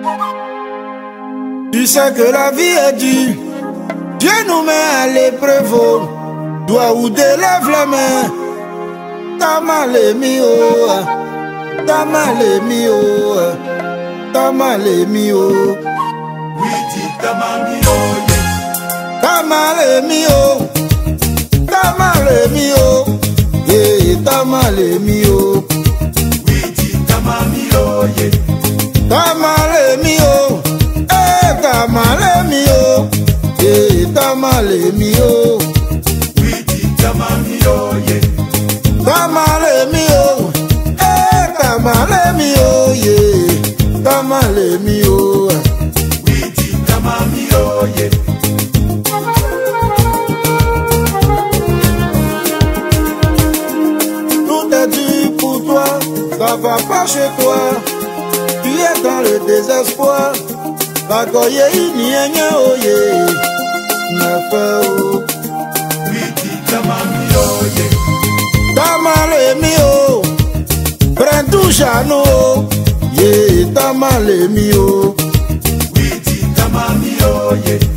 Tu sais que la vie est dure, Dieu nous met à l'épreuve, doigt ou délève les mains. T'as mal aimé, oh, t'as mal aimé, oh, t'as mal aimé, oh. Oui, dis t'as mal aimé, oh, t'as mal aimé, oh, t'as mal aimé, oh, yeah, t'as mal aimé, oh. Oui, dis t'as mal aimé, oh, t'as mal aimé, oh, eh, t'as mal aimé, oh, yeah, t'as mal aimé, oh. Oui, dis t'as mal aimé, oh, t'as mal aimé, oh, eh, t'as mal aimé, oh, yeah, t'as mal aimé, oh. Oui, dis t'as mal aimé, oh, Tout est dur pour toi, ça va pas chez toi. Tu es dans le désespoir. Bagoye inyenya oye, ne fais oh. Oui, dis t'as mal aimé, oh, T'as mal aimé oh, prends touche à nous, yeah, t'as mal aimé oh. Oui, dis t'as mal aimé, oh,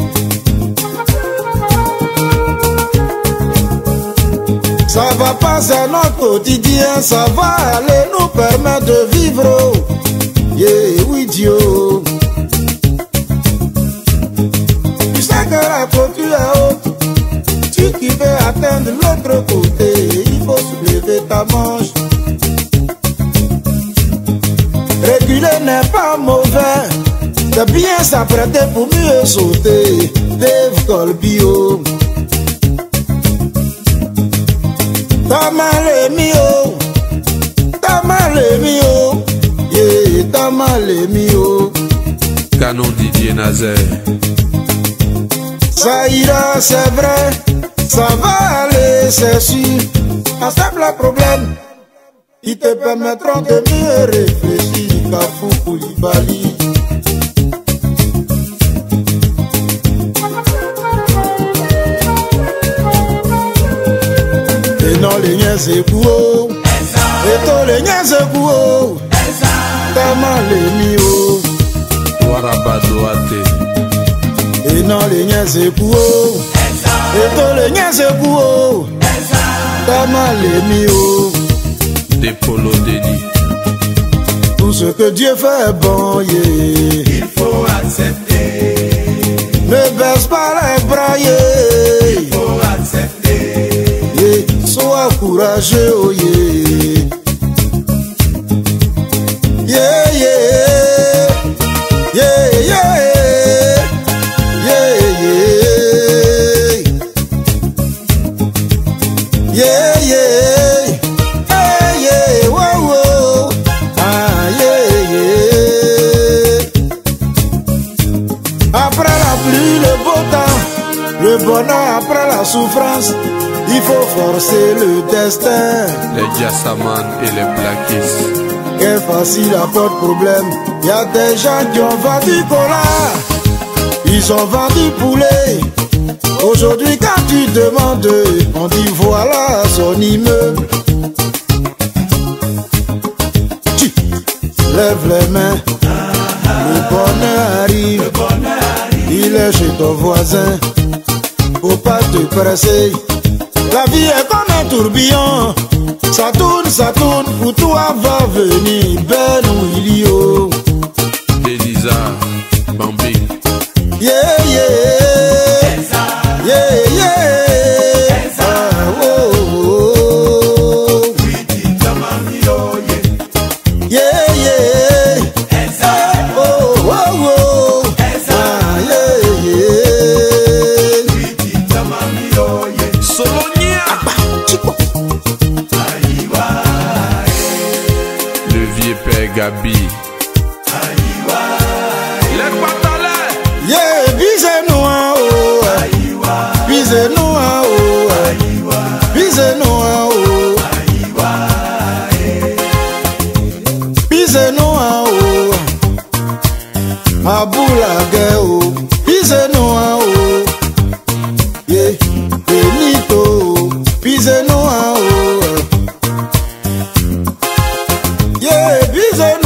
Ça va passer notre quotidien, ça va aller nous permettre de vivre oh. Yeah, oui Dieu. Tu sais que la clôture est haute, tu qui veux atteindre l'autre côté, il faut soulever ta manche. Reculer n'est pas mauvais, c'est bien s'apprêter pour mieux sauter. Dave Colbio. T'as mal aimé oh, t'as mal aimé oh, yeah, t'as mal aimé oh. Canon Didier Nazaire. Ça ira, c'est vrai, ça va aller, c'est sûr. Un simple problème, ils te permettront de mieux réfléchir. Kafou Koulibaly. Et non les niens c'est beau, et toi les niens c'est beau. T'as mal aimé oh, Warabadoate. et non les niens c'est beau, et toi les niens c'est beau. T'as mal aimé oh. Dépolo Dédi. Tout ce que Dieu fait est bon, yeah. il faut accepter, Ne baisse pas les bras, yeah. il faut accepter, Yeah. Sois courageux, oh yeah. Yeah, yeah. Yeah, yeah. Yeah, yeah. Yeah, yeah. Hey, yeah. Wow, wow. Ah, yeah, yeah. Après la pluie, le beau temps, le bonheur après la souffrance, il faut forcer le destin. Les Jassaman et les Blackis. Quel facile apporte problème. Y a des gens qui ont vendu cola, ils ont vendu poulet. Aujourd'hui quand tu demandes, on dit voilà son immeuble. Tu lève les mains, le bonheur arrive. Il est chez ton voisin, faut pas te presser. La vie est comme un tourbillon, ça tourne, pour toi va venir Ben Willio. Elisa Bambi. Yeah, yeah, yeah, yeah. Ah, oh, oh. oui, dis t'as mal aimé, oh, Yeah, yeah. Oh, oh, oh. Ah, yeah, yeah. oui, dis t'as mal aimé, oh, Solonia. aïwa, Le vieux père Gabi. aïwa, Les Patalais. Yeah, bisez-nous en haut, aïwa, bisez-nous en haut, aïwa, bisez-nous en haut, aïwa, bisez-nous en haut. Aboulague oh, bisez-nous en haut. Yeah, Benito, bisez-nous en haut. Yeah, bisez-nous.